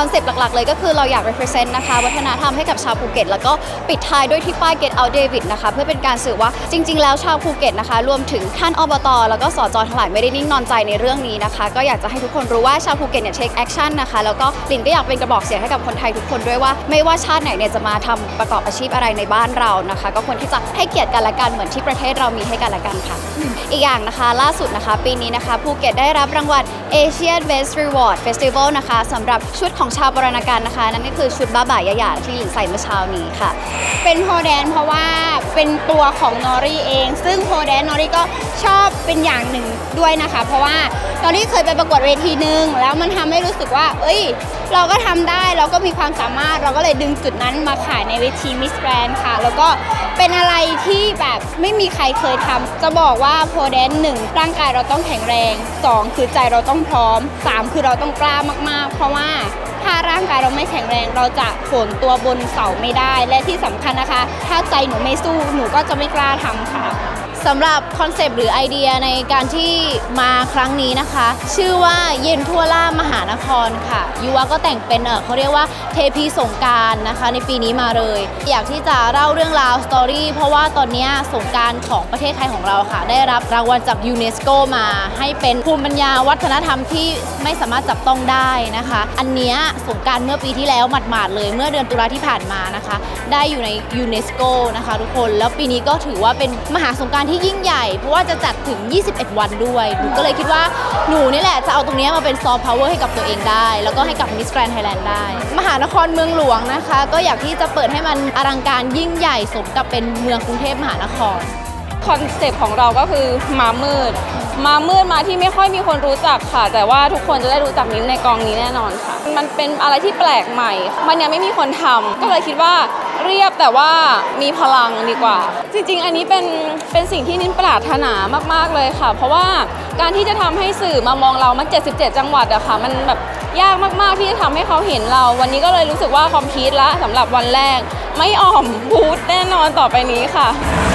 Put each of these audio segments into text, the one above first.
อนเซปต์หลักๆเลยก็คือเราอยาก represent นะคะวัฒนธรรมให้กับชาวภูเก็ตแล้วก็ปิดท้ายด้วยที่ป้าย Get Out David นะคะเพื่อเป็นการสื่อว่าจริงๆแล้วชาวภูเก็ตนะคะรวมถึงท่านอบต.แล้วก็สจ.ทั้งหลายไม่ได้นิ่งนอนใจในเรื่องนี้นะคะก็อยากจะให้ทุกคนรู้ว่าชาวภูเก็ตเนี่ย take action นะคะแล้วก็ลินก็อยากเป็นกระบอกเสียงให้กับคนไทยทุกคนด้วยว่าไม่ว่าชาติไหนเนี่ยจะมาทำประกอบอาชีพอะไรในบ้านเรานะคะก็ควรที่จะให้เกียรติกันและกันเหมือนที่ประเทศเรามีให้กันและกันค่ะอีกอย่างนะคะล่าสุดนะคะปีนี้นะคะภูเก็ตได้รับรางวัล Asian Best Reward Festival นะคะสำหรับชุดของชาวบรณการนะคะนั่นก็คือชุดบ้าบ่ายยะที่ลินใส่เมื่อเช้านี้ค่ะเป็นโพแดนเพราะว่าเป็นตัวของนอรี่เองซึ่งโพแดนนอรี่ก็ชอบเป็นอย่างหนึ่งด้วยนะคะเพราะว่านอรี่เคยไปประกวดเวทีนึงแล้วมันทำให้รู้สึกว่าเราก็ทำได้เราก็มีความสามารถเราก็เลยดึงจุดนั้นมาขายในเวทีมิสแกรนด์ค่ะแล้วก็เป็นอะไรที่แบบไม่มีใครเคยทำจะบอกว่าโพแดน1ร่างกายเราต้องแข็งแรง2คือใจเราต้องพร้อม3คือเราต้องกล้ามากๆเพราะว่าถ้าร่างกายเราไม่แข็งแรงเราจะโผล่ตัวบนเสาไม่ได้และที่สำคัญนะคะถ้าใจหนูไม่สู้หนูก็จะไม่กล้าทำค่ะสำหรับคอนเซปต์หรือไอเดียในการที่มาครั้งนี้นะคะชื่อว่าเย็นทั่วล่ามหานครค่ะยูวาก็แต่งเป็นเขาเรียกว่าเทพีสงกรานต์นะคะในปีนี้มาเลยอยากที่จะเล่าเรื่องราวสตอรี่เพราะว่าตอนนี้สงกรานต์ของประเทศไทยของเราค่ะได้รับรางวัลจากยูเนสโกมาให้เป็นภูมิปัญญาวัฒนธรรมที่ไม่สามารถจับต้องได้นะคะอันนี้สงกรานต์เมื่อปีที่แล้วหมาดๆเลยเมื่อเดือนตุลาที่ผ่านมานะคะได้อยู่ในยูเนสโกนะคะทุกคนแล้วปีนี้ก็ถือว่าเป็นมหาสงกรานต์ที่ยิ่งใหญ่เพราะว่าจะจัดถึง21วันด้วยหนูก็เลยคิดว่าหนูนี่แหละจะเอาตรงนี้มาเป็นซอฟต์พาวเวอร์ให้กับตัวเองได้แล้วก็ให้กับมิสแกรนด์ไทยแลนด์ได้มหานครเมืองหลวงนะคะก็อยากที่จะเปิดให้มันอลังการยิ่งใหญ่สมกับเป็นเมืองกรุงเทพมหานครคอนเซปต์ของเราก็คือมามืดมาที่ไม่ค่อยมีคนรู้จักค่ะแต่ว่าทุกคนจะได้รู้จักมิ้นในกองนี้แน่นอนค่ะมันเป็นอะไรที่แปลกใหม่มันยังไม่มีคนทำก็เลยคิดว่าเรียบแต่ว่ามีพลังดีกว่าจริงๆอันนี้เป็นสิ่งที่นิ้นปรารถนามากๆเลยค่ะเพราะว่าการที่จะทำให้สื่อมามองเรามัน77จังหวัดอะค่ะมันแบบยากมากๆที่จะทำให้เขาเห็นเราวันนี้ก็เลยรู้สึกว่าคอมพลีทละสำหรับวันแรกไม่อ่อมบูธแน่นอนต่อไปนี้ค่ะ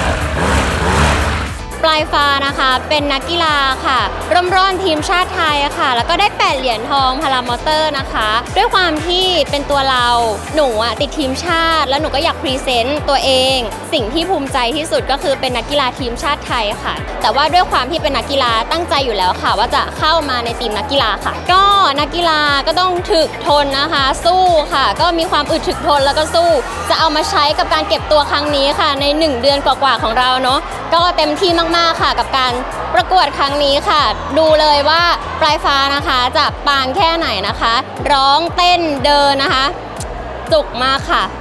ปลายฟ้านะคะเป็นนักกีฬาค่ะร่มร่อนทีมชาติไทยค่ะแล้วก็ได้8เหรียญทองพารามอเตอร์นะคะด้วยความที่เป็นตัวเราหนูติดทีมชาติแล้วหนูก็อยากพรีเซนต์ตัวเองสิ่งที่ภูมิใจที่สุดก็คือเป็นนักกีฬาทีมชาติไทยค่ะแต่ว่าด้วยความที่เป็นนักกีฬาตั้งใจอยู่แล้วค่ะว่าจะเข้ามาในทีมนักกีฬาค่ะก็นักกีฬาก็ต้องถึกทนนะคะสู้ค่ะก็มีความอึดถึกทนแล้วก็สู้จะเอามาใช้กับการเก็บตัวครั้งนี้ค่ะใน1 เดือนกว่าๆของเราเนาะก็เต็มที่มากๆค่ะกับการประกวดครั้งนี้ค่ะดูเลยว่าปลายฟ้านะคะจะปานแค่ไหนนะคะร้องเต้นเดินนะคะจุกมากค่ะ